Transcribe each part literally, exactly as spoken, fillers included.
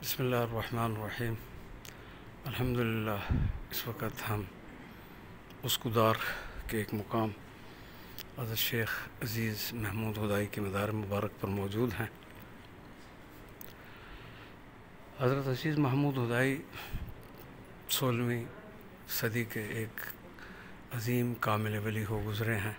بسم اللہ الرحمن الرحیم۔ الحمدللہ اس وقت ہم اسکودار کے ایک مقام حضرت شیخ عزیز محمود ہدائی کے مزار مبارک پر موجود ہیں۔ حضرت عزیز محمود ہدائی سولہویں صدی کے ایک عظیم کامل ولی ہو گزرے ہیں۔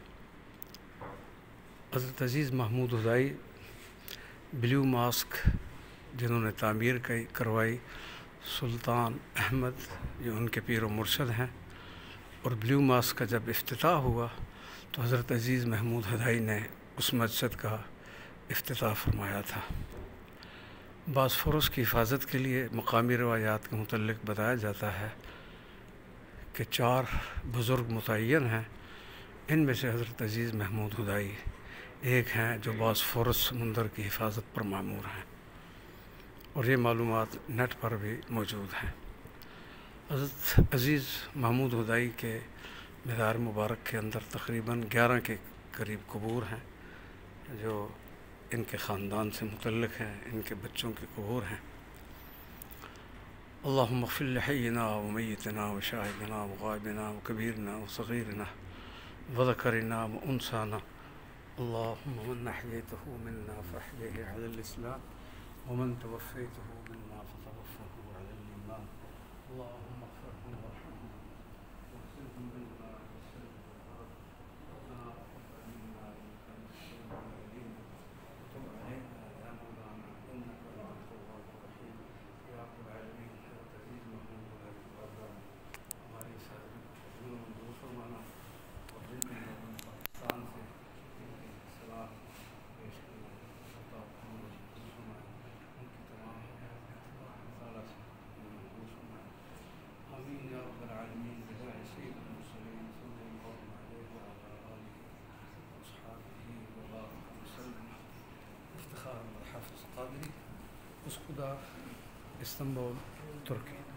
حضرت Aziz Mahmud Hudayi Blue Mosque جنہوں نے تعمیر کروائی سلطان احمد، یہ ان کے پیر و مرشد ہیں، اور بلیو ماسک کا جب افتتاح ہوا تو حضرت عزیز محمود ہدائی نے اس مسجد کا افتتاح فرمایا تھا۔ باسفورس کی حفاظت کے لیے مقامی روایات کے متعلق بتایا جاتا ہے کہ چار بزرگ متعین ہیں، ان میں سے حضرت عزیز محمود ہدائی ایک ہیں جو باسفورس سمندر کی حفاظت پر مامور ہیں، اور یہ معلومات نیٹ پر بھی موجود ہیں۔ حضرت عزیز محمود ہدائی کے مزار مبارک کے اندر تقریباً گیارہ کے قریب قبور ہیں جو ان کے خاندان سے متعلق ہیں، ان کے بچوں کے قبور ہیں۔ اللہم اغفر لحینا و میتنا و شاہدنا و غائبنا و کبیرنا و صغیرنا و ذکرنا و انسانا، اللہم من احییتہ منا فاحیہ علی الاسلام ومن توفیته منا فتوفه على الإيمان، اللهم اغفرهم وارحمهم واغسلهم بالماء والثلج والبرد، ربنا تقبل منا إنك أنت السميع العليم وتب علينا يا مولانا إنك أنت التواب الرحيم، یا رب العالمین۔ حضرت عزیز محمود ہدائی بارگاہ میں ہماری ساری دلوں میں دور فرمانا، اور جن میں لوگوں پاکستان سے ان کی سلام پیش کرنا عطا فرمائے، ان کی تمام تعالیٰ سے محفوظ فرمائے۔ آمین یا رب العالمین بجاہ سید المرسلین صلی اللہ علیہ وعلی آلہ واصحابہ وبارک وسلم۔ افتخار الحافظ قادری، اسکودار، استنبول، ترکی۔